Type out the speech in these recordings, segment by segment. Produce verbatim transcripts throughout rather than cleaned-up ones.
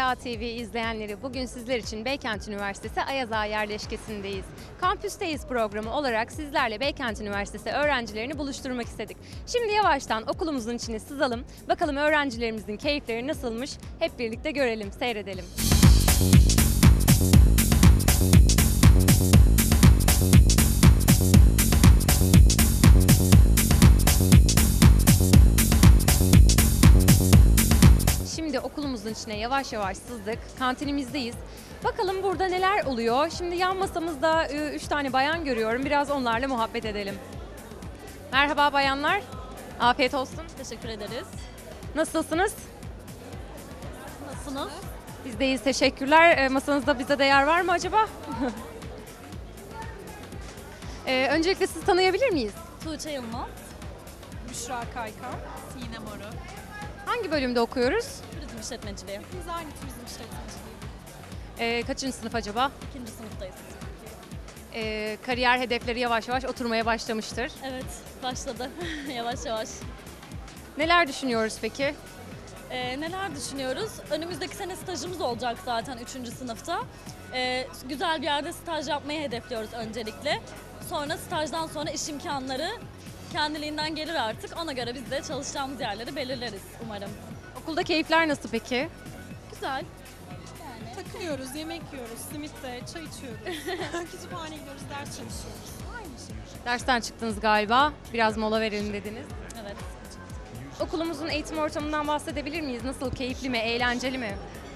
Ayaza T V izleyenleri, bugün sizler için Beykent Üniversitesi Ayaza yerleşkesindeyiz. Kampüsteyiz programı olarak sizlerle Beykent Üniversitesi öğrencilerini buluşturmak istedik. Şimdi yavaştan okulumuzun içine sızalım. Bakalım öğrencilerimizin keyifleri nasılmış? Hep birlikte görelim, seyredelim. Şimdi okulumuzun içine yavaş yavaş sızdık. Kantinimizdeyiz. Bakalım burada neler oluyor. Şimdi yan masamızda üç tane bayan görüyorum. Biraz onlarla muhabbet edelim. Merhaba bayanlar. Afiyet olsun. Teşekkür ederiz. Nasılsınız? Nasılsınız? Biz de iyiyiz. Teşekkürler. Masanızda bize de yer var mı acaba? ee, öncelikle sizi tanıyabilir miyiz? Tuğçe Yılmaz. Büşra Kaykan. Sinem Oru. Hangi bölümde okuyoruz? Turizm işletmeciliği. Biz aynı turizm işletmeciliği. Ee, kaçıncı sınıf acaba? İkinci sınıftayız. Ee, kariyer hedefleri yavaş yavaş oturmaya başlamıştır. Evet, başladı. yavaş yavaş. Neler düşünüyoruz peki? Ee, neler düşünüyoruz? Önümüzdeki sene stajımız olacak zaten üçüncü sınıfta. Ee, güzel bir yerde staj yapmayı hedefliyoruz öncelikle. Sonra stajdan sonra iş imkanları kendiliğinden gelir artık. Ona göre biz de çalışacağımız yerleri belirleriz umarım. Okulda keyifler nasıl peki? Güzel. Takılıyoruz, yemek yiyoruz, simitte, çay içiyoruz. Kütüphaneye gidiyoruz, ders çalışıyoruz. Aynı şey. Dersten çıktınız galiba. Biraz mola verelim dediniz. Evet. Okulumuzun eğitim ortamından bahsedebilir miyiz? Nasıl? Keyifli mi? Eğlenceli mi?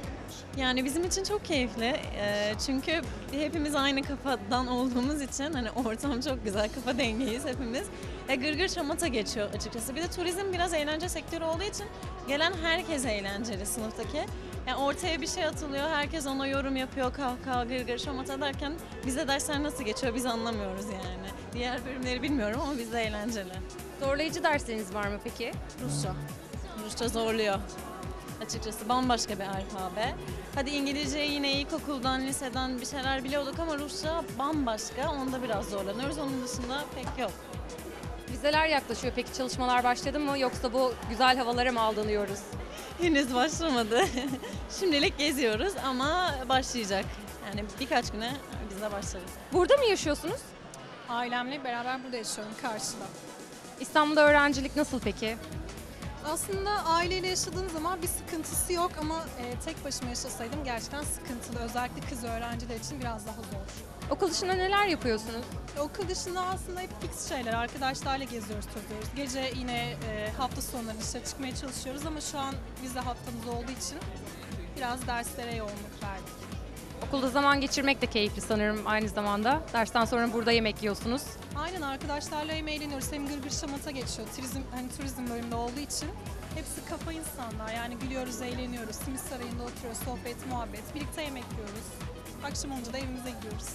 Yani bizim için çok keyifli Ee, çünkü hepimiz aynı kafadan olduğumuz için hani ortam çok güzel, kafa dengeyiz hepimiz. Ya gırgır şamata geçiyor açıkçası. Bir de turizm biraz eğlence sektörü olduğu için gelen herkes eğlenceli sınıftaki. Yani ortaya bir şey atılıyor, herkes ona yorum yapıyor, kahkaha, gırgır şamata derken bize dersler nasıl geçiyor biz anlamıyoruz yani. Diğer bölümleri bilmiyorum ama bizde eğlenceli. Zorlayıcı dersleriniz var mı peki? Rusça. Rusça zorluyor. Açıkçası bambaşka bir alfabe. Hadi İngilizceyi yine ilkokuldan, liseden bir şeyler biliyorduk ama Rusça bambaşka. Onda biraz zorlanıyoruz. Onun dışında pek yok. Vizeler yaklaşıyor. Peki çalışmalar başladı mı? Yoksa bu güzel havalara mı aldanıyoruz? Henüz başlamadı. Şimdilik geziyoruz ama başlayacak. Yani birkaç güne biz de başlarız. Burada mı yaşıyorsunuz? Ailemle beraber burada yaşıyorum, karşıda. İstanbul'da öğrencilik nasıl peki? Aslında aileyle yaşadığın zaman bir sıkıntısı yok ama e, tek başıma yaşasaydım gerçekten sıkıntılı. Özellikle kız öğrenciler için biraz daha zor. Okul dışında neler yapıyorsunuz? E, okul dışında aslında hep fix şeyler, arkadaşlarla geziyoruz, tozuyoruz. Gece yine e, hafta sonları dışarı çıkmaya çalışıyoruz ama şu an vize haftamız olduğu için biraz derslere yoğunluk verdik. Okulda zaman geçirmek de keyifli sanırım aynı zamanda. Dersten sonra burada yemek yiyorsunuz. Aynen, arkadaşlarla hem eğleniyoruz hem gırgır şamata geçiyor. Turizm, hani turizm bölümünde olduğu için hepsi kafa insanlar. Yani gülüyoruz, eğleniyoruz. Simit Sarayı'nda oturuyoruz, sohbet, muhabbet. Birlikte yemek yiyoruz. Akşam olunca da evimize gidiyoruz.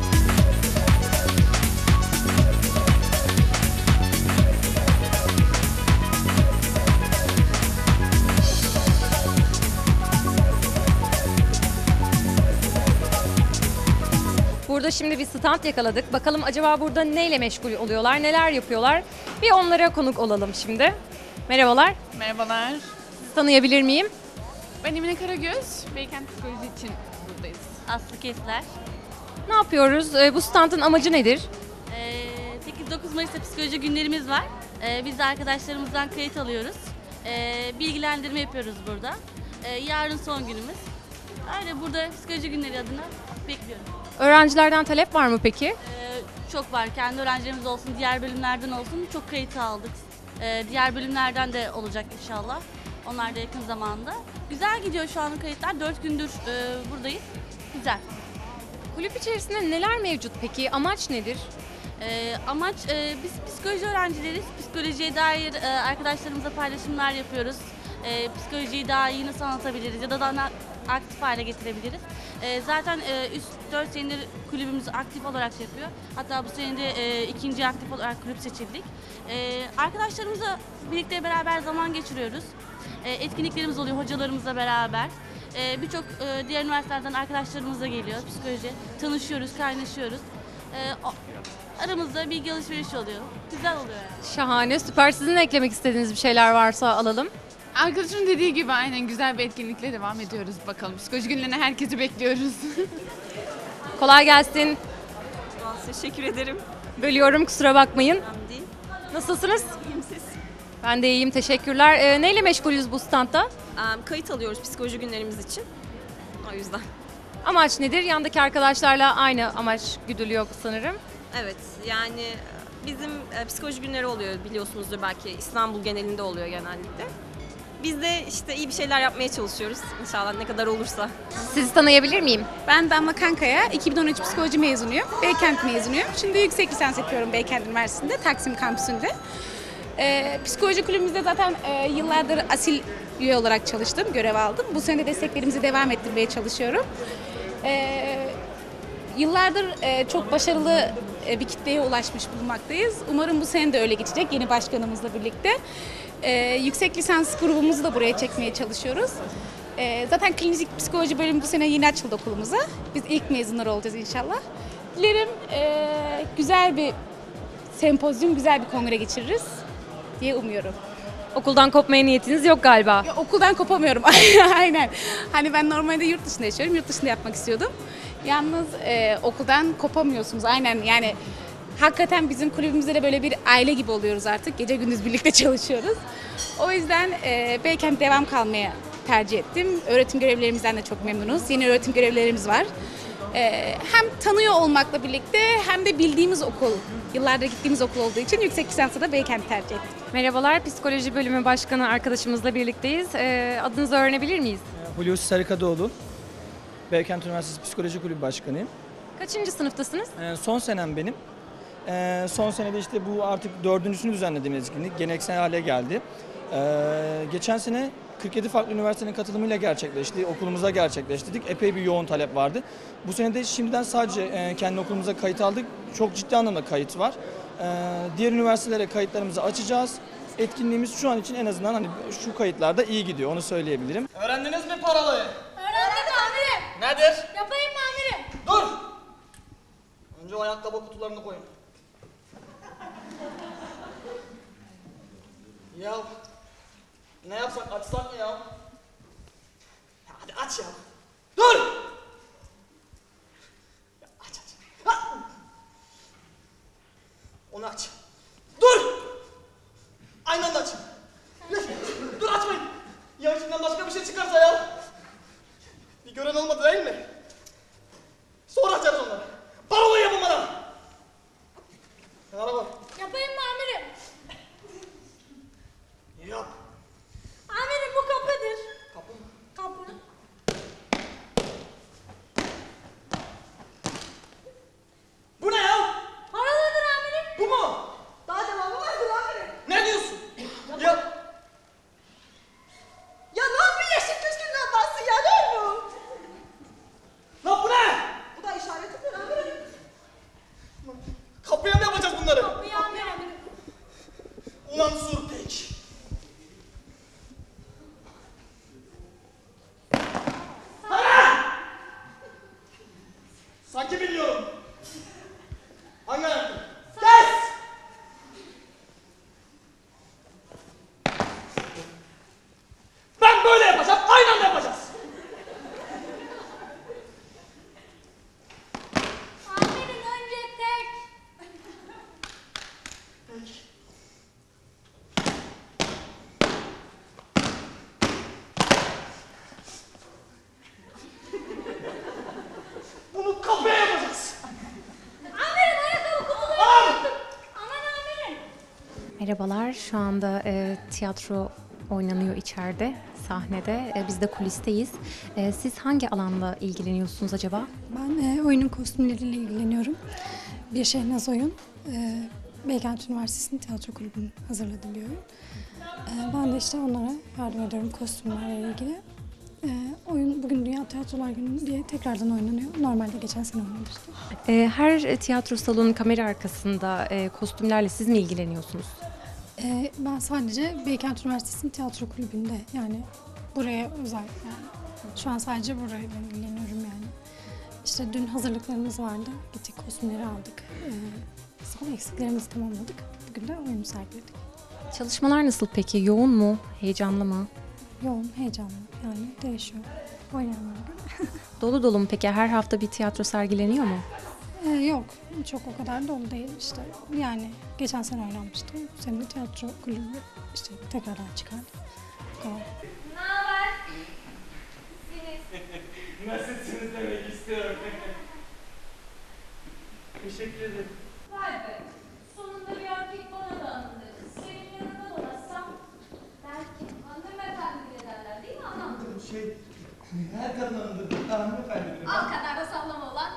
Burada şimdi bir stand yakaladık. Bakalım acaba burada neyle meşgul oluyorlar, neler yapıyorlar? Bir onlara konuk olalım şimdi. Merhabalar. Merhabalar. Sizi tanıyabilir miyim? Ben Emine Karagöz. Beykent Psikoloji için buradayız. Aslı Kesler. Ne yapıyoruz? Ee, Bu standın amacı nedir? Ee, sekiz dokuz Mayıs'ta psikoloji günlerimiz var. Ee, biz de arkadaşlarımızdan kayıt alıyoruz. Ee, bilgilendirme yapıyoruz burada. Ee, yarın son günümüz. Öyle burada psikoloji günleri adına bekliyorum. Öğrencilerden talep var mı peki? Ee, çok var. Kendi öğrencilerimiz olsun, diğer bölümlerden olsun. Çok kayıt aldık. Ee, diğer bölümlerden de olacak inşallah. Onlar da yakın zamanda. Güzel gidiyor şu an kayıtlar. Dört gündür e, buradayız. Güzel. Kulüp içerisinde neler mevcut peki? Amaç nedir? Ee, amaç e, biz psikoloji öğrencileriz. Psikolojiye dair e, arkadaşlarımıza paylaşımlar yapıyoruz. E, psikolojiyi daha iyi nasıl anlatabiliriz ya da daha aktif hale getirebiliriz. E, zaten e, üst dört senedir kulübümüz aktif olarak şey yapıyor. Hatta bu sene de e, ikinci aktif olarak kulüp seçildik. E, arkadaşlarımızla birlikte beraber zaman geçiriyoruz. E, etkinliklerimiz oluyor hocalarımızla beraber. E, Birçok e, diğer üniversitelerden arkadaşlarımız da geliyor psikoloji. Tanışıyoruz, kaynaşıyoruz. E, o, aramızda bilgi alışverişi oluyor. Güzel oluyor yani. Şahane, süper. Sizin eklemek istediğiniz bir şeyler varsa alalım. Arkadaşımın dediği gibi aynen güzel bir etkinlikle devam ediyoruz bakalım. Psikoloji günlerine herkesi bekliyoruz. Kolay gelsin. Teşekkür ederim. Bölüyorum, kusura bakmayın. Değil. Nasılsınız? İyiyim siz? Ben de iyiyim, teşekkürler. Ee, neyle meşgulüz bu standta? Em, kayıt alıyoruz psikoloji günlerimiz için. O yüzden. Amaç nedir? Yandaki arkadaşlarla aynı amaç güdülüyor sanırım. Evet, yani bizim e, psikoloji günleri oluyor biliyorsunuzdur belki. İstanbul genelinde oluyor genellikle. Biz de işte iyi bir şeyler yapmaya çalışıyoruz. İnşallah ne kadar olursa. Sizi tanıyabilir miyim? Ben Damla Kankaya, iki bin on üç psikoloji mezunuyum. Beykent mezunuyum. Şimdi yüksek lisans yapıyorum Beykent Üniversitesi'nde, Taksim kampüsünde. Ee, psikoloji kulübümüzde zaten e, yıllardır asil üye olarak çalıştım, görev aldım. Bu sene de desteklerimizi devam ettirmeye çalışıyorum. Ee, yıllardır e, çok başarılı e, bir kitleye ulaşmış bulunmaktayız. Umarım bu sene de öyle geçecek yeni başkanımızla birlikte. Ee, yüksek lisans grubumuzu da buraya çekmeye çalışıyoruz. Ee, zaten klinik psikoloji bölümü bu sene yeni açıldı okulumuza. Biz ilk mezunlar olacağız inşallah. Dilerim e, güzel bir sempozyum, güzel bir kongre geçiririz diye umuyorum. Okuldan kopmaya niyetiniz yok galiba. Ya, okuldan kopamıyorum. Aynen. Hani ben normalde yurt dışında yaşıyorum. Yurt dışında yapmak istiyordum. Yalnız e, okuldan kopamıyorsunuz. Aynen yani hakikaten bizim kulübümüzde de böyle bir aile gibi oluyoruz artık. Gece gündüz birlikte çalışıyoruz. O yüzden e, Beykent devam kalmaya tercih ettim. Öğretim görevlilerimizden de çok memnunuz. Yeni öğretim görevlilerimiz var. E, hem tanıyor olmakla birlikte hem de bildiğimiz okul, yıllardır gittiğimiz okul olduğu için yüksek lisansı da Beykent tercih ettik. Merhabalar, Psikoloji Bölümü Başkanı arkadaşımızla birlikteyiz. Ee, adınızı öğrenebilir miyiz? Hulusi Sarıkadıoğlu, Beykent Üniversitesi Psikoloji Kulübü Başkanıyım. Kaçıncı sınıftasınız? Ee, son senem benim. Ee, son senede işte bu artık dördüncüsünü düzenlediğimiz etkinlik geleneksel hale geldi. Ee, geçen sene kırk yedi farklı üniversitenin katılımıyla gerçekleşti, okulumuza gerçekleştirdik. Epey bir yoğun talep vardı. Bu sene de şimdiden sadece e, kendi okulumuza kayıt aldık. Çok ciddi anlamda kayıt var. Ee, diğer üniversitelere kayıtlarımızı açacağız. Etkinliğimiz şu an için en azından hani şu kayıtlarda iyi gidiyor, onu söyleyebilirim. Öğrendiniz mi parolayı? Öğrendim amirim. Nedir? Yapayım mı amirim? Dur! Önce o ayakkabı kutularını koyun. Ya ne yapsak, açsak mı ya? Ya hadi aç ya. Dur! Ya aç aç. Ha! Onu aç. Dur! Aynı anda aç. Dur açmayın. Ya içinden başka bir şey çıkarsa ya. Bir gören olmadı değil mi? Sonra açarız onları. Parolayı yapın bana. Kenara koy. Yapayım mı amirim? Yap. Amirim bu kapıdır. Kapı mı? Kapı. Bu ne ya? Paralıdır amirim. Bu mu? Daha devamı vardır amirim. Ne diyorsun? Ya. Ya ne yapıyor yeşil küskünden bassın ya, ne bu? Lan bu ne? Bu da işarettir amirim. Kapıya mı yapacağız bunları? Kapıyı amirim. Ulan Surpek. Sana! Sanki biliyorum. Hangi ayakkabı? Kes! Ben böyle yapacağım, aynı anda yapacağız. Amirim önce tek. Bunu kapıya yapacağız. Amirim ayakkabı kutuları Al! unuttum. Aman amirim. Merhabalar, şu anda e, tiyatro oynanıyor içeride, sahnede. E, biz de kulisteyiz. E, siz hangi alanla ilgileniyorsunuz acaba? Ben e, oyunun kostümleriyle ilgileniyorum. Bir Şehnaz Oyun. E, Beykent Üniversitesi'nin tiyatro kulübünün hazırladığı bir oyun. E, ben de işte onlara yardım ediyorum kostümlerle ilgili. E, oyun bugün Dünya Tiyatrolar Günü diye tekrardan oynanıyor. Normalde geçen sene oynamıştı. E, her tiyatro salonunun kamera arkasında e, kostümlerle siz mi ilgileniyorsunuz? E, ben sadece Beykent Üniversitesi'nin tiyatro kulübünde, yani buraya özel yani. Şu an sadece burayla ilgileniyorum yani. İşte dün hazırlıklarımız vardı. Gittik kostümleri aldık. E, son eksiklerimizi tamamladık. Bugün de oyunu sergiledik. Çalışmalar nasıl peki? Yoğun mu? Heyecanlı mı? yoğun, heyecanlı yani değişiyor oynayanlara göre. Dolu dolu mu peki? Her hafta bir tiyatro sergileniyor mu? Ee, yok, çok o kadar dolu değil işte. Yani geçen sene oynanmıştı. Bu sene tiyatro kulübü işte tekrardan çıkardı. Bu kadar. Ne haber? Nasılsınız demek istiyorum. Teşekkür ederim. Vay be. Sonunda bir erkek bana da anladı. Senin yanında dolaşsam belki hanımefendi bile derler değil mi anam? Şey, her kadın hanımdır. Hanımefendi. Al kadar da sallama ulan.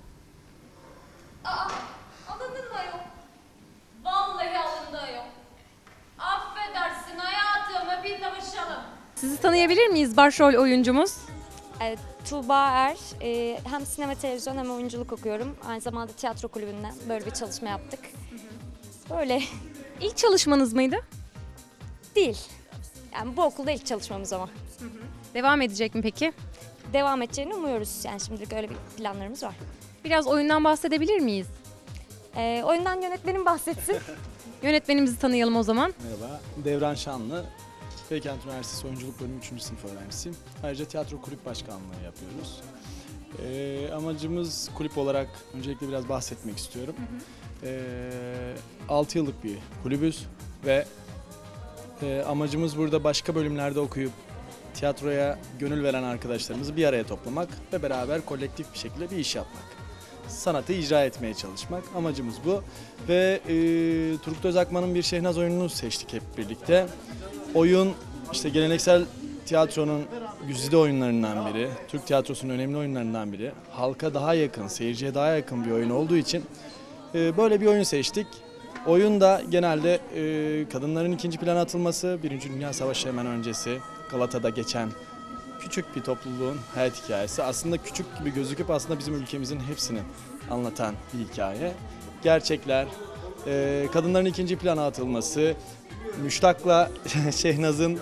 Aa, alındın mı ayol? Vallahi alındı ayol. Affedersin hayatım, bir davuşalım. Sizi tanıyabilir miyiz başrol oyuncumuz? Evet, Tuğba Er. Ee, hem sinema televizyon hem oyunculuk okuyorum. Aynı zamanda tiyatro kulübünden böyle bir çalışma yaptık. Böyle İlk çalışmanız mıydı? değil. Yani bu okulda ilk çalışmamız ama. Devam edecek mi peki? Devam edeceğini umuyoruz. Yani şimdilik öyle bir planlarımız var. Biraz oyundan bahsedebilir miyiz? Ee, oyundan yönetmenim bahsetsin. Yönetmenimizi tanıyalım o zaman. Merhaba, Devran Şanlı. Beykent Üniversitesi Oyunculuk Bölümü üçüncü sınıf öğrencisiyim. Ayrıca tiyatro kulüp başkanlığı yapıyoruz. Ee, amacımız kulüp olarak öncelikle biraz bahsetmek istiyorum. Ee, altı yıllık bir kulübüz ve e, amacımız burada başka bölümlerde okuyup tiyatroya gönül veren arkadaşlarımızı bir araya toplamak ve beraber kolektif bir şekilde bir iş yapmak. Sanatı icra etmeye çalışmak. Amacımız bu. Ve e, Turgut Özakman'ın bir Şehnaz oyununu seçtik hep birlikte. Oyun işte geleneksel tiyatronun güzide oyunlarından biri, Türk tiyatrosunun önemli oyunlarından biri. Halka daha yakın, seyirciye daha yakın bir oyun olduğu için e, böyle bir oyun seçtik. Oyun da genelde e, kadınların ikinci plana atılması, Birinci Dünya Savaşı hemen öncesi Galata'da geçen küçük bir topluluğun hayat hikayesi. Aslında küçük gibi gözüküp aslında bizim ülkemizin hepsini anlatan bir hikaye. Gerçekler, e, kadınların ikinci plana atılması, Müştak'la Şehnaz'ın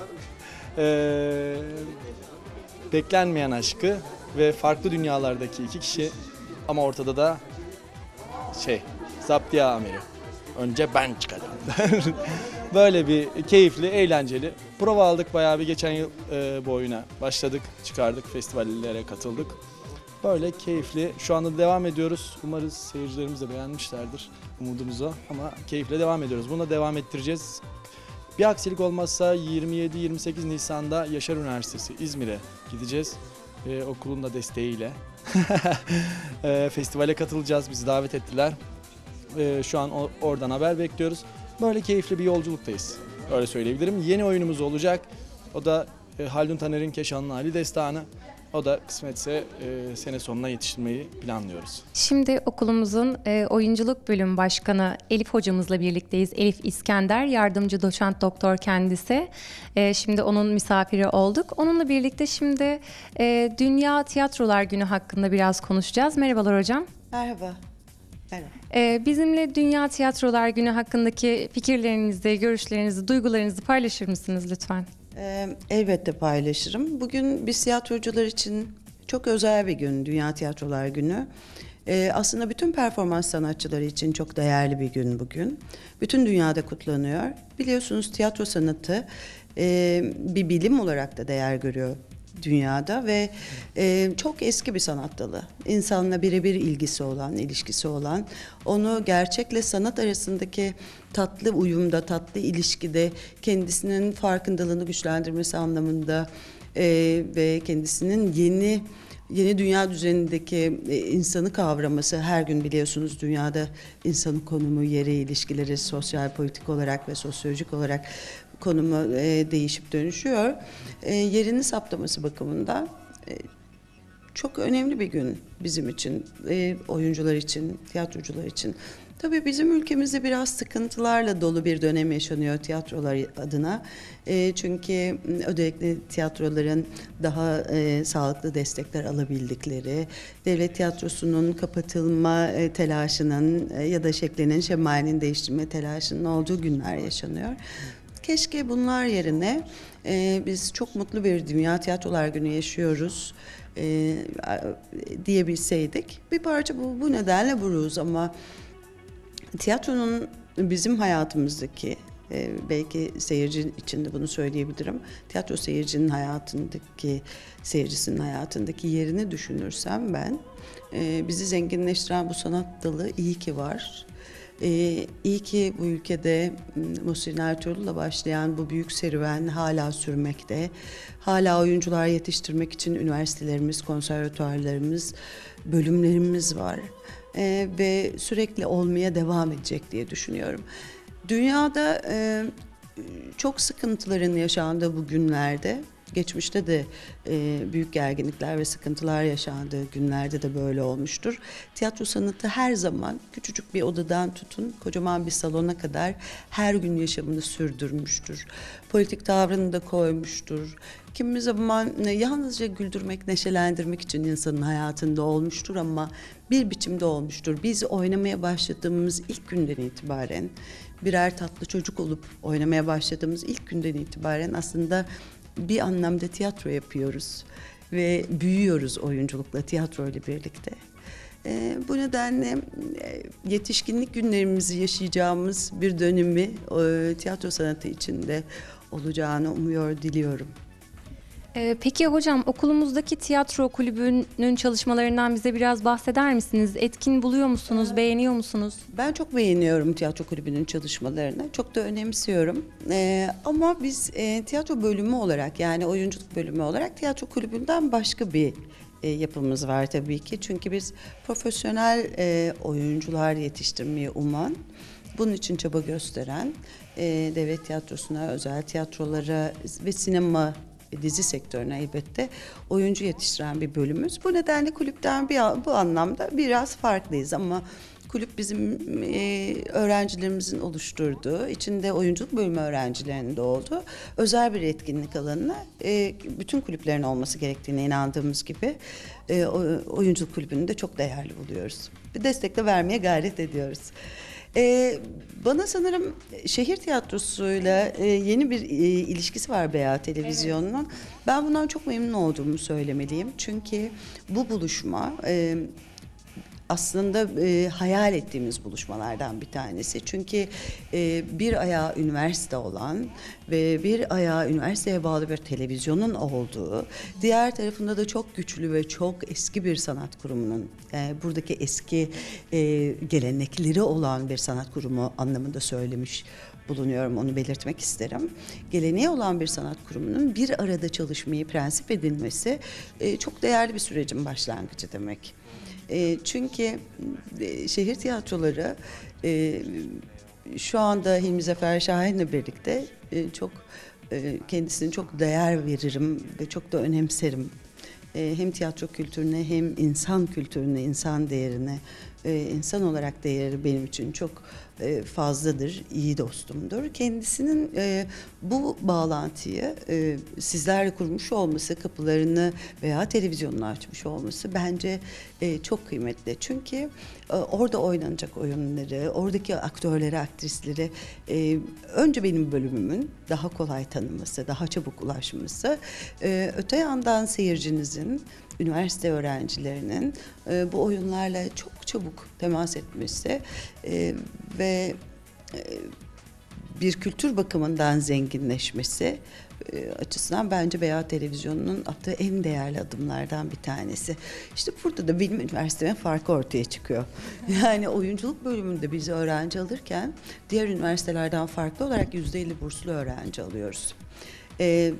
e, beklenmeyen aşkı ve farklı dünyalardaki iki kişi ama ortada da şey, zaptiye amiri. Önce ben çıkacağım. Böyle bir keyifli, eğlenceli. Prova aldık bayağı bir geçen yıl e, bu oyuna başladık, çıkardık, festivallere katıldık. Böyle keyifli. Şu anda devam ediyoruz. Umarız seyircilerimiz de beğenmişlerdir umudumuzu ama keyifle devam ediyoruz. Bunu da devam ettireceğiz. Bir aksilik olmazsa yirmi yedi yirmi sekiz Nisan'da Yaşar Üniversitesi İzmir'e gideceğiz. Ee, okulun da desteğiyle. e, festivale katılacağız. Bizi davet ettiler. E, şu an o, oradan haber bekliyoruz. Böyle keyifli bir yolculuktayız. Öyle söyleyebilirim. Yeni oyunumuz olacak. O da e, Haldun Taner'in Keşanlı Ali Destanı. O da kısmetse e, sene sonuna yetiştirmeyi planlıyoruz. Şimdi okulumuzun e, oyunculuk bölüm başkanı Elif hocamızla birlikteyiz. Elif İskender, yardımcı doçent doktor kendisi. E, şimdi onun misafiri olduk. Onunla birlikte şimdi e, Dünya Tiyatrolar Günü hakkında biraz konuşacağız. Merhabalar hocam. Merhaba. Merhaba. E, bizimle Dünya Tiyatrolar Günü hakkındaki fikirlerinizi, görüşlerinizi, duygularınızı paylaşır mısınız lütfen? Ee, elbette paylaşırım. Bugün biz tiyatrocular için çok özel bir gün, Dünya Tiyatrolar Günü. Ee, aslında bütün performans sanatçıları için çok değerli bir gün bugün. Bütün dünyada kutlanıyor. Biliyorsunuz tiyatro sanatı e, bir bilim olarak da değer görüyor dünyada ve e, çok eski bir sanat dalı. İnsanla birebir ilgisi olan, ilişkisi olan, onu gerçekle sanat arasındaki tatlı uyumda, tatlı ilişkide kendisinin farkındalığını güçlendirmesi anlamında e, ve kendisinin yeni yeni dünya düzenindeki e, insanı kavraması, her gün biliyorsunuz dünyada insanın konumu, yeri, ilişkileri sosyal, politik olarak ve sosyolojik olarak konumu e, değişip dönüşüyor. E, yerini saptaması bakımından e, çok önemli bir gün bizim için, e, oyuncular için, tiyatrocular için. Tabii bizim ülkemizde biraz sıkıntılarla dolu bir dönem yaşanıyor tiyatrolar adına. E, çünkü özellikle tiyatroların daha e, sağlıklı destekler alabildikleri, devlet tiyatrosunun kapatılma e, telaşının e, ya da şeklinin, şemalinin değiştirme telaşının olduğu günler yaşanıyor. Keşke bunlar yerine e, biz çok mutlu bir Dünya Tiyatrolar Günü yaşıyoruz e, diyebilseydik. Bir parça bu, bu nedenle buruz ama tiyatronun bizim hayatımızdaki e, belki seyirci için de bunu söyleyebilirim. Tiyatro seyircinin hayatındaki, seyircisinin hayatındaki yerini düşünürsem ben, e, bizi zenginleştiren bu sanat dalı iyi ki var. Ee, iyi ki bu ülkede Muhsin Ertuğrul'la başlayan bu büyük serüven hala sürmekte. Hala oyuncular yetiştirmek için üniversitelerimiz, konservatuarlarımız, bölümlerimiz var. Ee, ve sürekli olmaya devam edecek diye düşünüyorum. Dünyada e, çok sıkıntıların yaşandığı bu günlerde, geçmişte de e, büyük gerginlikler ve sıkıntılar yaşandığı günlerde de böyle olmuştur. Tiyatro sanatı her zaman küçücük bir odadan tutun kocaman bir salona kadar her gün yaşamını sürdürmüştür. Politik tavrını da koymuştur. Kimi zaman yalnızca güldürmek, neşelendirmek için insanın hayatında olmuştur ama bir biçimde olmuştur. Biz oynamaya başladığımız ilk günden itibaren, birer tatlı çocuk olup oynamaya başladığımız ilk günden itibaren aslında bir anlamda tiyatro yapıyoruz ve büyüyoruz oyunculukla, tiyatro ile birlikte. E, bu nedenle e, yetişkinlik günlerimizi yaşayacağımız bir dönemi e, tiyatro sanatı içinde olacağını umuyor, diliyorum. Ee, peki hocam, okulumuzdaki tiyatro kulübünün çalışmalarından bize biraz bahseder misiniz? Etkin buluyor musunuz, evet. beğeniyor musunuz? Ben çok beğeniyorum tiyatro kulübünün çalışmalarını, çok da önemsiyorum. Ee, ama biz e, tiyatro bölümü olarak, yani oyunculuk bölümü olarak tiyatro kulübünden başka bir e, yapımız var tabii ki. Çünkü biz profesyonel e, oyuncular yetiştirmeyi uman, bunun için çaba gösteren, e, devlet tiyatrosuna, özel tiyatrolara ve sinema, dizi sektörüne elbette oyuncu yetiştiren bir bölümümüz. Bu nedenle kulüpten bir, bu anlamda biraz farklıyız ama kulüp bizim e, öğrencilerimizin oluşturduğu, içinde oyunculuk bölümü öğrencilerinin de olduğu özel bir etkinlik alanına e, bütün kulüplerin olması gerektiğine inandığımız gibi e, oyunculuk kulübünü de çok değerli buluyoruz. Bir destek de vermeye gayret ediyoruz. Ee, bana sanırım şehir tiyatrosuyla e, yeni bir e, ilişkisi var B A Televizyonu'nun. Evet. Ben bundan çok memnun olduğumu söylemeliyim. Çünkü bu buluşma e, aslında e, hayal ettiğimiz buluşmalardan bir tanesi. Çünkü e, bir ayağı üniversite olan ve bir ayağı üniversiteye bağlı bir televizyonun olduğu, diğer tarafında da çok güçlü ve çok eski bir sanat kurumunun, yani buradaki eski e, gelenekleri olan bir sanat kurumu anlamında söylemiş bulunuyorum, onu belirtmek isterim. Geleneği olan bir sanat kurumunun bir arada çalışmayı prensip edinmesi e, çok değerli bir sürecin başlangıcı demek. E, çünkü e, şehir tiyatroları e, şu anda Hilmi Zafer Şahin'le birlikte e, çok e, kendisine çok değer veririm ve çok da önemserim. E, hem tiyatro kültürüne hem insan kültürüne, insan değerine, e, insan olarak değeri benim için çok e, fazladır, iyi dostumdur. Kendisinin e, bu bağlantıyı e, sizlerle kurmuş olması, kapılarını veya televizyonunu açmış olması bence e, çok kıymetli. Çünkü e, orada oynanacak oyunları, oradaki aktörleri, aktrisleri e, önce benim bölümümün daha kolay tanınması, daha çabuk ulaşması, e, öte yandan seyircinizin, üniversite öğrencilerinin e, bu oyunlarla çok çabuk temas etmesi e, ve e, bir kültür bakımından zenginleşmesi e, açısından bence B A Televizyonu'nun attığı en değerli adımlardan bir tanesi. İşte burada da benim üniversitemin farkı ortaya çıkıyor. Yani oyunculuk bölümünde bizi öğrenci alırken diğer üniversitelerden farklı olarak yüzde elli burslu öğrenci alıyoruz. E,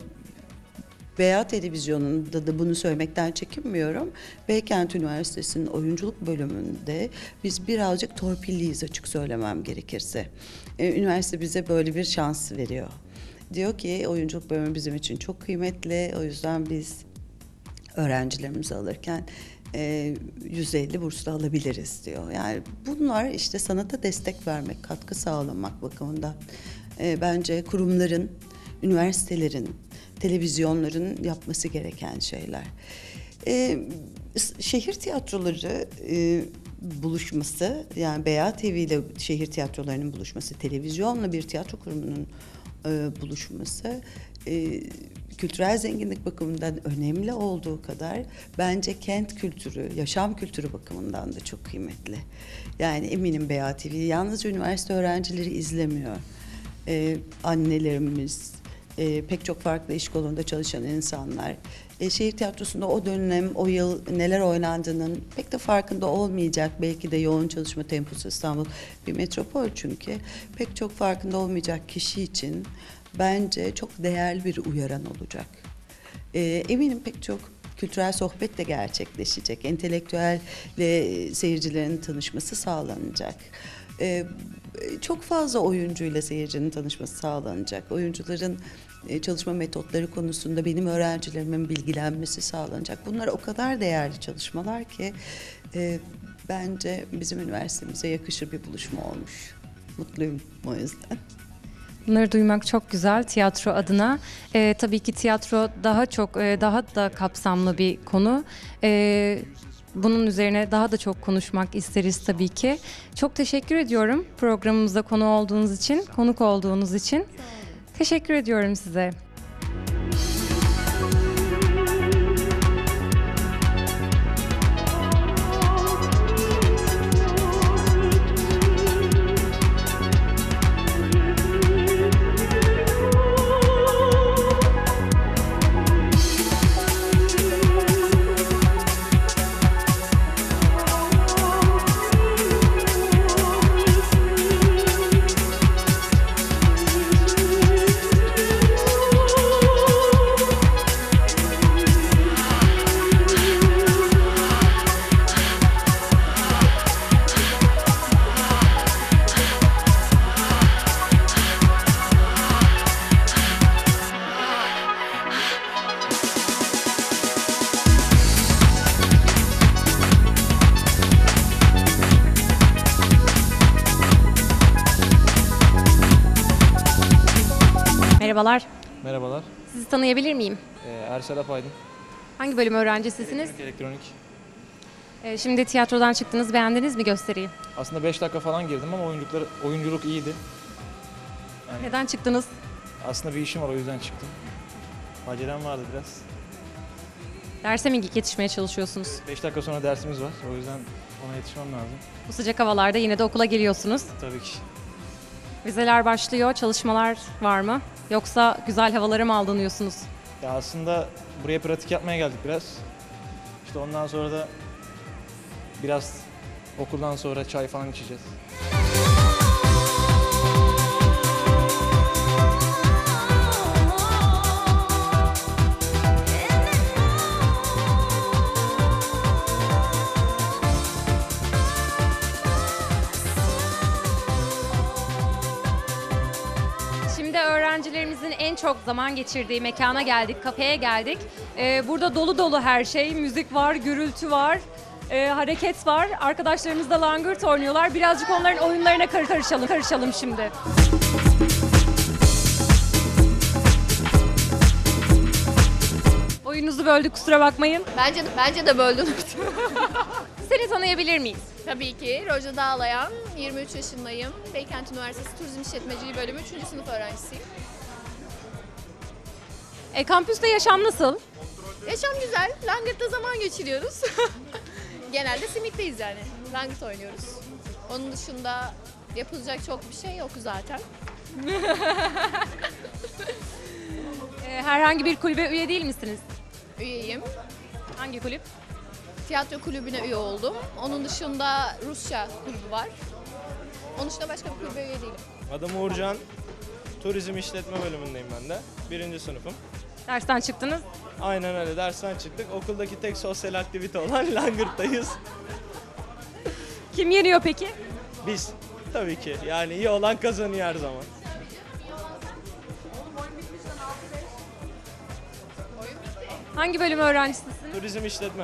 B A Televizyonu'nda da bunu söylemekten çekinmiyorum. Beykent Üniversitesi'nin oyunculuk bölümünde biz birazcık torpilliyiz, açık söylemem gerekirse. Ee, üniversite bize böyle bir şans veriyor. Diyor ki oyunculuk bölümü bizim için çok kıymetli. O yüzden biz öğrencilerimizi alırken e, yüz elli burslu alabiliriz diyor. Yani bunlar işte sanata destek vermek, katkı sağlamak bakımından e, bence kurumların, üniversitelerin, televizyonların yapması gereken şeyler. Ee, şehir tiyatroları e, buluşması, yani B A T V ile şehir tiyatrolarının buluşması, televizyonla bir tiyatro kurumunun e, buluşması, e, kültürel zenginlik bakımından önemli olduğu kadar bence kent kültürü, yaşam kültürü bakımından da çok kıymetli. Yani eminim B A T V yalnızca üniversite öğrencileri izlemiyor. e, annelerimiz, e, pek çok farklı iş kolunda çalışan insanlar. E, şehir tiyatrosunda o dönem, o yıl neler oynandığının pek de farkında olmayacak. Belki de yoğun çalışma temposu, İstanbul bir metropol çünkü. Pek çok farkında olmayacak kişi için bence çok değerli bir uyaran olacak. E, eminim pek çok kültürel sohbet de gerçekleşecek. Entelektüel ve seyircilerin tanışması sağlanacak. Ee, çok fazla oyuncuyla seyircinin tanışması sağlanacak. Oyuncuların e, çalışma metotları konusunda benim öğrencilerimin bilgilenmesi sağlanacak. Bunlar o kadar değerli çalışmalar ki e, bence bizim üniversitemize yakışır bir buluşma olmuş. Mutluyum o yüzden. Bunları duymak çok güzel tiyatro adına. Ee, tabii ki tiyatro daha çok, e, daha da kapsamlı bir konu. Ee, bunun üzerine daha da çok konuşmak isteriz tabii ki. Çok teşekkür ediyorum programımıza konu olduğunuz için, konuk olduğunuz için. Teşekkür ediyorum size. Merhabalar. Merhabalar. Sizi tanıyabilir miyim? Ee, Ersel Apaydın. Hangi bölüm öğrencisisiniz? Elektronik. elektronik. Ee, şimdi tiyatrodan çıktınız, beğendiniz mi gösteriyi? Aslında beş dakika falan girdim ama oyunculuklar, oyunculuk iyiydi. Yani Neden çıktınız? aslında bir işim var, o yüzden çıktım. Acelem vardı biraz. Derse mi yetişmeye çalışıyorsunuz? beş dakika sonra dersimiz var, o yüzden ona yetişmem lazım. Bu sıcak havalarda yine de okula geliyorsunuz. Tabii ki. Vizeler başlıyor, çalışmalar var mı? Yoksa güzel havalara mı aldanıyorsunuz? Ya aslında buraya pratik yapmaya geldik biraz. İşte ondan sonra da biraz okuldan sonra çay falan içeceğiz. Şimdi öğrencilerimizin en çok zaman geçirdiği mekana geldik, kafeye geldik. Ee, burada dolu dolu her şey, müzik var, gürültü var, e, hareket var. Arkadaşlarımız da langırt oynuyorlar. Birazcık onların oyunlarına kar- karışalım, karışalım şimdi. Oyununuzu böldük, kusura bakmayın. Bence bence de böldün. Seni tanıyabilir miyiz? Tabii ki. Roja Dağlayan, yirmi üç yaşındayım. Beykent Üniversitesi Turizm İşletmeciliği Bölümü üçüncü sınıf öğrencisiyim. E, kampüste yaşam nasıl? Yaşam güzel. Langırt'ta zaman geçiriyoruz. Genelde simitteyiz yani. Langırt oynuyoruz. Onun dışında yapılacak çok bir şey yok zaten. E, herhangi bir kulübe üye değil misiniz? Üyeyim. Hangi kulüp? Tiyatro kulübüne üye oldum. Onun dışında Rusça kulübü var. Onun dışında başka bir kulübe üye değilim. Adım Uğurcan. Turizm işletme bölümündeyim ben de. Birinci sınıfım. Dersten çıktınız. Aynen öyle. Dersten çıktık. Okuldaki tek sosyal aktivite olan langırttayız. Kim yeniyor peki? Biz. Tabii ki. Yani iyi olan kazanıyor her zaman. Hangi bölüm öğrencisiniz? Turizm işletme. E,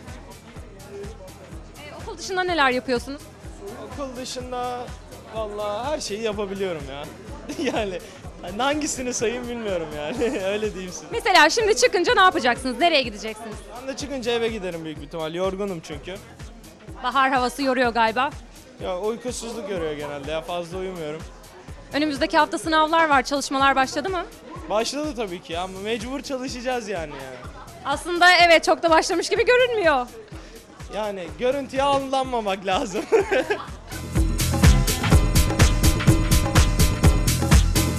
okul dışında neler yapıyorsunuz? Okul dışında vallahi her şeyi yapabiliyorum ya. yani hani hangisini sayayım bilmiyorum yani. Öyle diyeyim size. Mesela şimdi çıkınca ne yapacaksınız? Nereye gideceksiniz? Ben de çıkınca eve giderim büyük bir ihtimal. Yorgunum çünkü. Bahar havası yoruyor galiba. Ya uykusuzluk görüyor genelde ya. Fazla uyumuyorum. Önümüzdeki hafta sınavlar var. Çalışmalar başladı mı? Başladı tabii ki ama mecbur çalışacağız yani yani. Aslında evet, çok da başlamış gibi görünmüyor. Yani görüntüye aldanmamak lazım.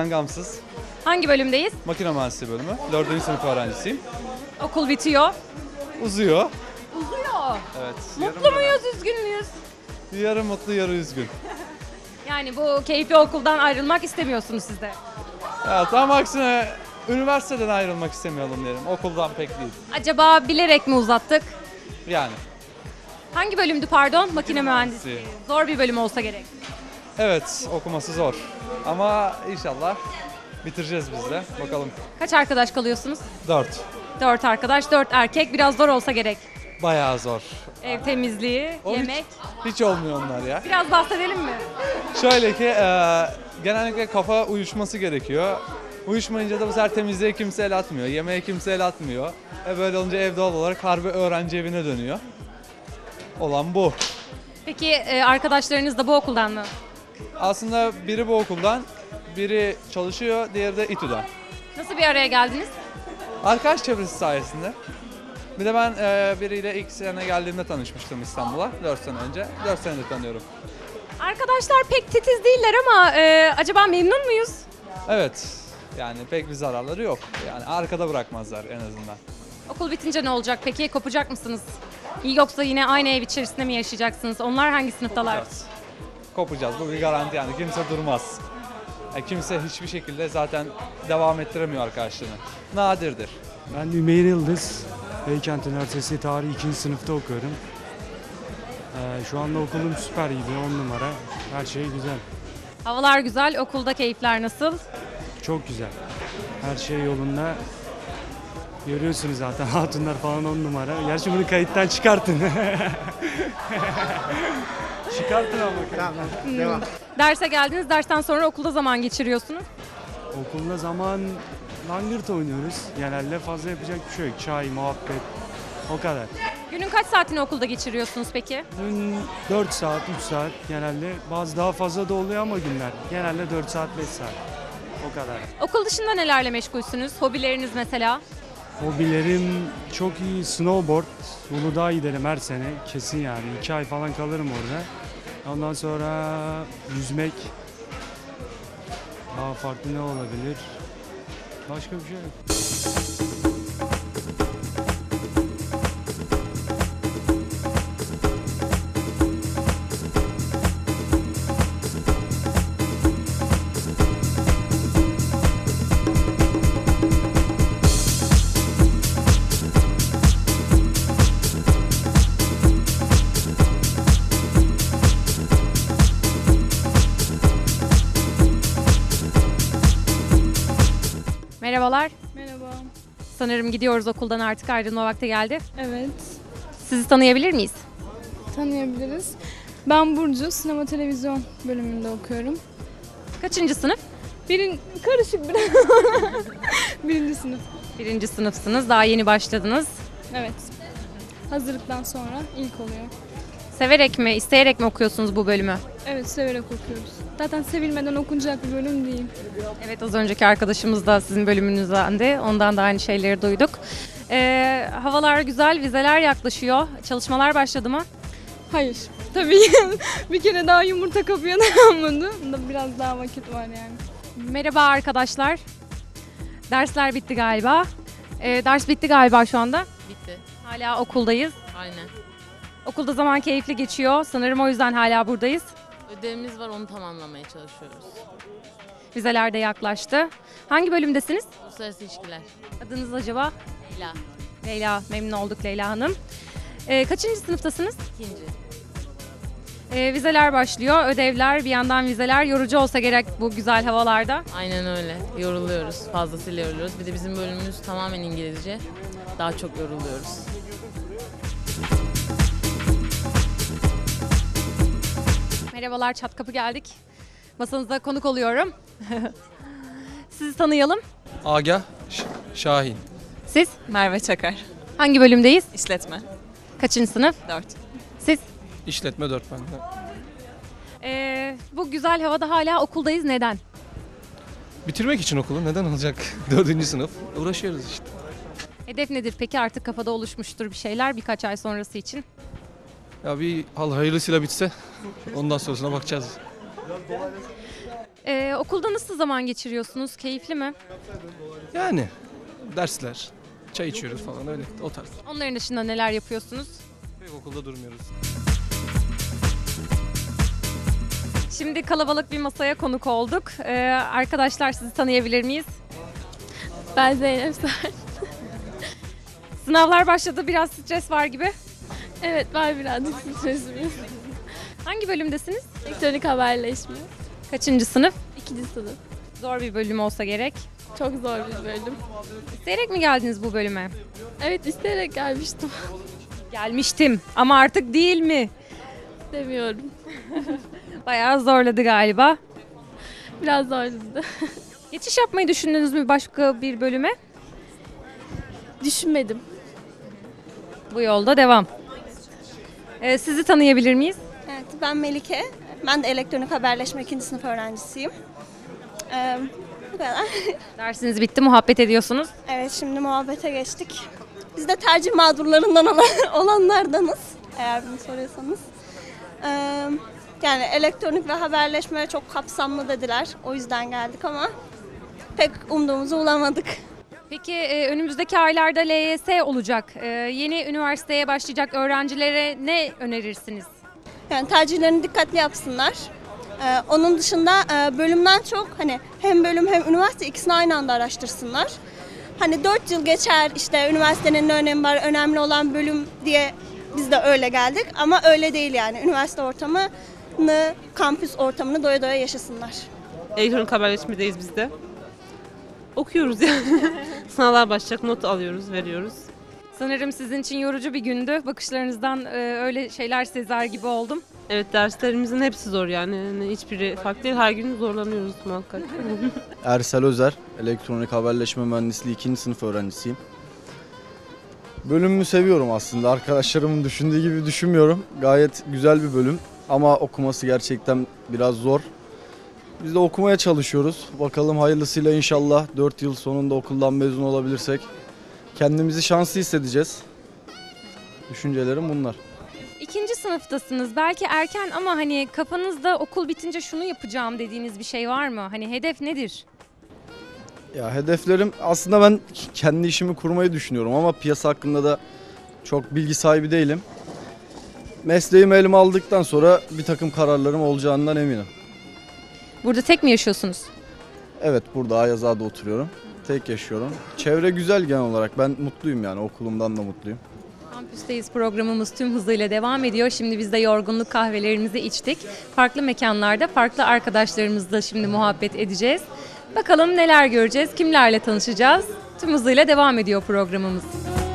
Gökhan Gamsız. Hangi bölümdeyiz? Makine mühendisliği bölümü. dördüncü sınıf öğrencisiyim. Okul bitiyor. Uzuyor. Uzuyor. Evet. Mutlu muyuz, üzgün müyüz? Yarı mutlu, yarı üzgün. Yani bu keyifli okuldan ayrılmak istemiyorsunuz siz de. Ya tam aksine üniversiteden ayrılmak istemiyorum derim. Okuldan pek değil. Acaba bilerek mi uzattık? Yani. Hangi bölümdü pardon? Makine mühendisliği. mühendisliği. Zor bir bölüm olsa gerek. Evet, okuması zor. Ama inşallah bitireceğiz biz de. Bakalım. Kaç arkadaş kalıyorsunuz? Dört. Dört arkadaş, dört erkek. Biraz zor olsa gerek. Bayağı zor. Ev temizliği, O hiç- yemek. Hiç olmuyor onlar ya. Biraz bahsedelim mi? Şöyle ki e, genellikle kafa uyuşması gerekiyor. Uyuşmayınca da bu sefer temizliğe kimse el atmıyor, yemeğe kimse el atmıyor. E böyle olunca ev doğal olarak harbi öğrenci evine dönüyor. Olan bu. Peki e, arkadaşlarınız da bu okuldan mı? Aslında biri bu okuldan, biri çalışıyor, diğeri de İTÜ'den. Nasıl bir araya geldiniz? Arkadaş çevresi sayesinde. Bir de ben e, biriyle ilk sene geldiğimde tanışmıştım İstanbul'a dört sene önce. dört senedir tanıyorum. Arkadaşlar pek titiz değiller ama e, acaba memnun muyuz? Evet, yani pek bir zararları yok. Yani arkada bırakmazlar en azından. Okul bitince ne olacak peki? Kopacak mısınız? Yoksa yine aynı ev içerisinde mi yaşayacaksınız? Onlar hangi sınıftalar? Kopacağız. Kopacağız. Bu bir garanti yani. Kimse durmaz. Yani kimse hiçbir şekilde zaten devam ettiremiyor arkadaşlığını. Nadirdir. Ben Ümeyr Yıldız. Beykent Üniversitesi Tarih ikinci sınıfta okuyorum. Ee, şu anda okulum süper gidiyor, on numara. Her şey güzel. Havalar güzel, okulda keyifler nasıl? Çok güzel. Her şey yolunda. Görüyorsunuz zaten hatunlar falan on numara. Gerçi bunu kayıttan çıkartın. Çıkartın ama. Tamam, Hmm. Derse geldiniz, dersten sonra okulda zaman geçiriyorsunuz. Okulda zaman langırt oynuyoruz. Genelde fazla yapacak bir şey yok. Çay, muhabbet. O kadar. Günün kaç saatini okulda geçiriyorsunuz peki? Dün dört saat, üç saat genelde. Bazı daha fazla da oluyor ama günler. Genelde dört saat, beş saat. O kadar. Okul dışında nelerle meşgulsünüz? Hobileriniz mesela? Hobilerim çok iyi. Snowboard. Uludağ'a giderim her sene. Kesin yani. iki ay falan kalırım orada. Ondan sonra yüzmek. Daha farklı ne olabilir? Başka bir şey yok. Merhabalar. Merhaba. Sanırım gidiyoruz okuldan, artık ayrılma vakti geldi. Evet. Sizi tanıyabilir miyiz? Tanıyabiliriz. Ben Burcu, sinema televizyon bölümünde okuyorum. Kaçıncı sınıf? Birin, karışık bir. Birinci sınıf. Birinci sınıfsınız, daha yeni başladınız. Evet. Hazırlıktan sonra ilk oluyor. Severek mi, isteyerek mi okuyorsunuz bu bölümü? Evet, severek okuyoruz. Zaten sevilmeden okunacak bir bölüm değil. Evet, az önceki arkadaşımız da sizin bölümünüzdendi. Ondan da aynı şeyleri duyduk. Ee, havalar güzel, vizeler yaklaşıyor. Çalışmalar başladı mı? Hayır. Tabii bir kere daha yumurta kapıya dayanmadı. Biraz daha vakit var yani. Merhaba arkadaşlar. Dersler bitti galiba. Ee, ders bitti galiba şu anda. Bitti. Hala okuldayız. Aynen. Okulda zaman keyifli geçiyor. Sanırım o yüzden hala buradayız. Ödevimiz var, onu tamamlamaya çalışıyoruz. Vizeler de yaklaştı. Hangi bölümdesiniz? Uluslararası ilişkiler. Adınız acaba? Leyla. Leyla, memnun olduk Leyla Hanım. Ee, kaçıncı sınıftasınız? İkinci. Ee, vizeler başlıyor, ödevler, bir yandan vizeler. Yorucu olsa gerek bu güzel havalarda. Aynen öyle. Yoruluyoruz. Fazlasıyla yoruluyoruz. Bir de bizim bölümümüz tamamen İngilizce. Daha çok yoruluyoruz. Merhabalar, Çatkapı geldik. Masanıza konuk oluyorum. Sizi tanıyalım. Agah Ş- Şahin. Siz? Merve Çakar. Hangi bölümdeyiz? İşletme. Kaçıncı sınıf? Dört. Siz? İşletme dört bende. Ee, bu güzel havada hala okuldayız. Neden? Bitirmek için okulu neden olacak? Dördüncü sınıf. Uğraşıyoruz işte. Hedef nedir peki? Artık kafada oluşmuştur bir şeyler birkaç ay sonrası için. Ya bir hal hayırlısıyla bitse ondan sonrasına bakacağız. Ee, okulda nasıl zaman geçiriyorsunuz? Keyifli mi? Yani dersler, çay içiyoruz falan öyle o tarz. Onların dışında neler yapıyorsunuz? Pek okulda durmuyoruz. Şimdi kalabalık bir masaya konuk olduk. Ee, arkadaşlar sizi tanıyabilir miyiz? Ben Zeynep Sar. Sınavlar başladı, biraz stres var gibi. Evet, var birazcık stresliyim. Hangi bölümdesiniz? Elektronik haberleşme. Kaçıncı sınıf? İkinci sınıf. Zor bir bölüm olsa gerek. Çok zor bir bölüm. İsteyerek mi geldiniz bu bölüme? Evet, isteyerek gelmiştim. Gelmiştim ama artık değil mi? Demiyorum. Bayağı zorladı galiba. Biraz zorladı. Geçiş yapmayı düşündünüz mü başka bir bölüme? Düşünmedim. Bu yolda devam. Ee, sizi tanıyabilir miyiz? Evet, ben Melike. Ben de elektronik haberleşme ikinci sınıf öğrencisiyim. Ee, bu kadar. Dersiniz bitti, muhabbet ediyorsunuz. Evet, şimdi muhabbete geçtik. Biz de tercih mağdurlarından olan- olanlardanız, eğer bunu soruyorsanız. Ee, yani elektronik ve haberleşme çok kapsamlı dediler. O yüzden geldik ama pek umduğumuzu bulamadık. Peki e, önümüzdeki aylarda L Y S olacak. E, yeni üniversiteye başlayacak öğrencilere ne önerirsiniz? Yani tercihlerini dikkatli yapsınlar. Ee, onun dışında e, bölümden çok hani hem bölüm hem üniversite ikisini aynı anda araştırsınlar. Hani dört yıl geçer işte üniversitenin ne önemi var, önemli olan bölüm diye biz de öyle geldik. Ama öyle değil yani. Üniversite ortamını, kampüs ortamını doya doya yaşasınlar. Elektronik haberleşmedeyiz biz de. Okuyoruz yani. Sınavlar başlayacak, not alıyoruz, veriyoruz. Sanırım sizin için yorucu bir gündü. Bakışlarınızdan e, öyle şeyler sezer gibi oldum. Evet, derslerimizin hepsi zor yani. Yani hiçbiri farklı değil. Her gün zorlanıyoruz muhakkak. Ersel Özer, elektronik haberleşme mühendisliği ikinci sınıf öğrencisiyim. Bölümümü seviyorum aslında. Arkadaşlarımın düşündüğü gibi düşünmüyorum. Gayet güzel bir bölüm ama okuması gerçekten biraz zor. Biz de okumaya çalışıyoruz. Bakalım hayırlısıyla inşallah dört yıl sonunda okuldan mezun olabilirsek kendimizi şanslı hissedeceğiz. Düşüncelerim bunlar. İkinci sınıftasınız. Belki erken ama hani kafanızda okul bitince şunu yapacağım dediğiniz bir şey var mı? Hani hedef nedir? Ya hedeflerim aslında ben kendi işimi kurmayı düşünüyorum ama piyasa hakkında da çok bilgi sahibi değilim. Mesleğimi elime aldıktan sonra bir takım kararlarım olacağından eminim. Burada tek mi yaşıyorsunuz? Evet, burada Ayazağa'da oturuyorum. Tek yaşıyorum. Çevre güzel genel olarak. Ben mutluyum yani, okulumdan da mutluyum. Kampüsteyiz programımız tüm hızıyla devam ediyor. Şimdi biz de yorgunluk kahvelerimizi içtik. Farklı mekanlarda farklı arkadaşlarımızla şimdi muhabbet edeceğiz. Bakalım neler göreceğiz, kimlerle tanışacağız. Tüm hızıyla devam ediyor programımız.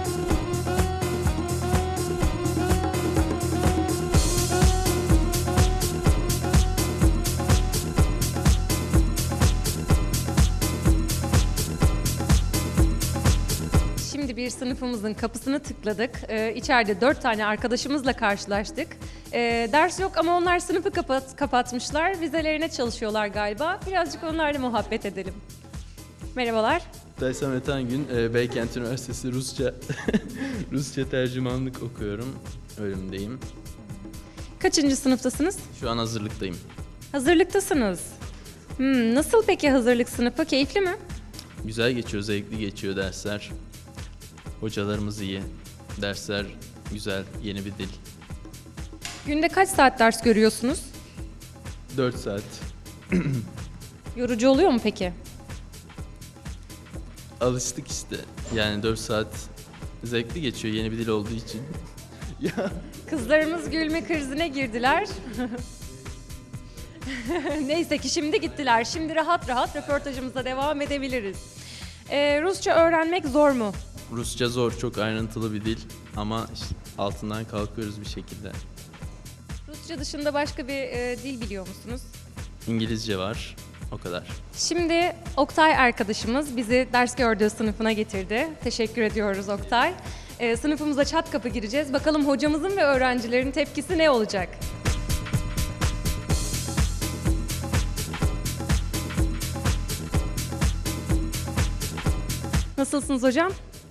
Şimdi bir sınıfımızın kapısını tıkladık. Ee, içeride dört tane arkadaşımızla karşılaştık. Ee, ders yok ama onlar sınıfı kapat, kapatmışlar. Vizelerine çalışıyorlar galiba. Birazcık onlarla muhabbet edelim. Merhabalar. Daysam Etangün, e, Beykent Üniversitesi Rusça Rusça tercümanlık okuyorum. Bölümdeyim. Kaçıncı sınıftasınız? Şu an hazırlıktayım. Hazırlıktasınız. Hmm, nasıl peki hazırlık sınıfı? Keyifli mi? Güzel geçiyor, zevkli geçiyor dersler. Hocalarımız iyi. Dersler güzel, yeni bir dil. Günde kaç saat ders görüyorsunuz? dört saat. Yorucu oluyor mu peki? Alıştık işte. Yani dört saat zevkli geçiyor yeni bir dil olduğu için. Ya Kızlarımız gülme krizine girdiler. Neyse ki şimdi gittiler. Şimdi rahat rahat röportajımıza devam edebiliriz. Ee, Rusça öğrenmek zor mu? Rusça zor, çok ayrıntılı bir dil ama işte altından kalkıyoruz bir şekilde. Rusça dışında başka bir e, dil biliyor musunuz? İngilizce var, o kadar. Şimdi Oktay arkadaşımız bizi ders gördüğü sınıfına getirdi. Teşekkür ediyoruz Oktay. Ee, sınıfımıza çat kapı gireceğiz. Bakalım hocamızın ve öğrencilerin tepkisi ne olacak? Nasılsınız hocam?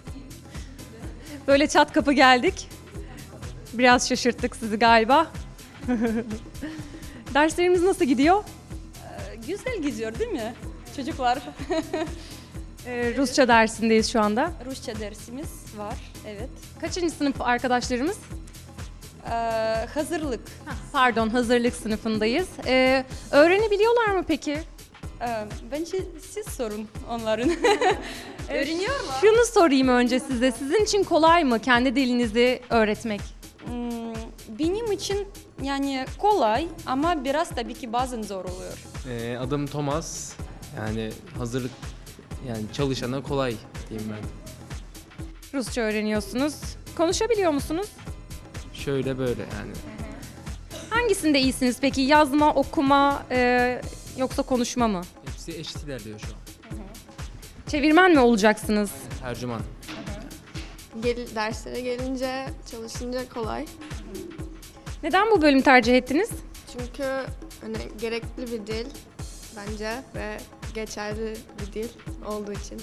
Böyle çat kapı geldik. Biraz şaşırttık sizi galiba. Derslerimiz nasıl gidiyor? Güzel gidiyor değil mi? Çocuklar. Ee, Rusça dersindeyiz şu anda. Rusça dersimiz var, evet. Kaçıncı sınıf arkadaşlarımız? Ee, hazırlık. Pardon, hazırlık sınıfındayız. Ee, öğrenebiliyorlar mı peki? Ee, bence siz sorun onların. Öğreniyorlar. Şunu sorayım önce size. Sizin için kolay mı kendi dilinizi öğretmek? Hmm, benim için yani kolay ama biraz tabii ki bazen zor oluyor. Ee, adım Thomas. Yani hazırlık yani çalışana kolay diyeyim ben. Rusça öğreniyorsunuz. Konuşabiliyor musunuz? Şöyle böyle yani. Hangisinde iyisiniz peki? Yazma, okuma e, yoksa konuşma mı? Hepsi eşit ilerliyor şu an. Çevirmen mi olacaksınız? Tercüman. Gel, derslere gelince, çalışınca kolay. Neden bu bölüm tercih ettiniz? Çünkü hani gerekli bir dil bence ve geçerli bir dil olduğu için.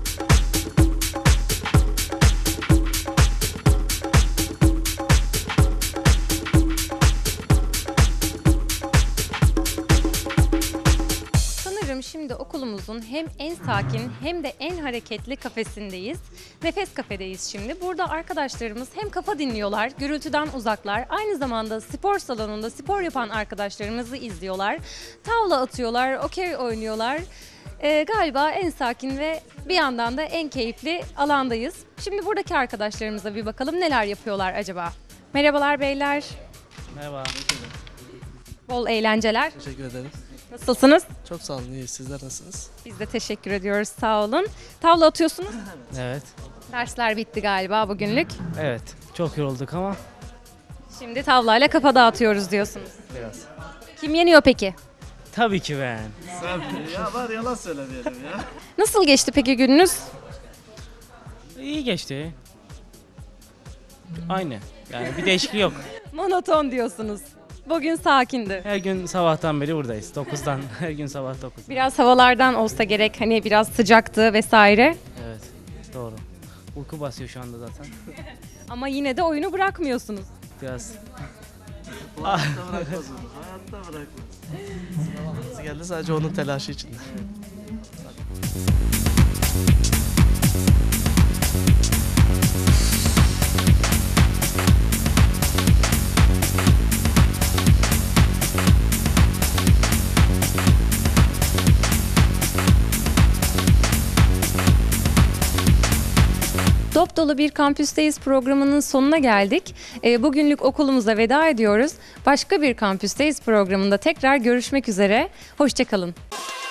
Sanırım şimdi okulumuzun hem en sakin hem de en hareketli kafesindeyiz. Nefes Kafe'deyiz şimdi. Burada arkadaşlarımız hem kafa dinliyorlar, gürültüden uzaklar. Aynı zamanda spor salonunda spor yapan arkadaşlarımızı izliyorlar. Tavla atıyorlar, okey oynuyorlar. Ee, galiba en sakin ve bir yandan da en keyifli alandayız. Şimdi buradaki arkadaşlarımıza bir bakalım neler yapıyorlar acaba. Merhabalar beyler. Merhaba. Bol eğlenceler. Teşekkür ederiz. Nasılsınız? Çok sağ olun, iyi. Sizler nasılsınız? Biz de teşekkür ediyoruz, sağ olun. Tavla atıyorsunuz. Evet. Dersler bitti galiba bugünlük. Evet. Çok yorulduk ama Şimdi tavlayla kafa dağıtıyoruz diyorsunuz. biraz. Kim yeniyor peki? Tabii ki ben. Ya var yalan söylemeyelim ya. Nasıl geçti peki gününüz? İyi geçti. Aynı. Yani bir değişiklik yok. Monoton diyorsunuz. Bugün sakindi. Her gün sabahtan beri buradayız. dokuzdan her gün sabah dokuz. Biraz havalardan olsa gerek, hani biraz sıcaktı vesaire. Evet. Doğru. Uyku basıyor şu anda zaten. Ama yine de oyunu bırakmıyorsunuz. Biraz. Hayatta bırakmaz onu. Hayatta bırakmaz. Sınavımız geldi sadece onun telaşı içinde. Dop dolu bir kampüsteyiz programının sonuna geldik. E, bugünlük okulumuza veda ediyoruz. Başka bir kampüsteyiz programında tekrar görüşmek üzere. Hoşça kalın.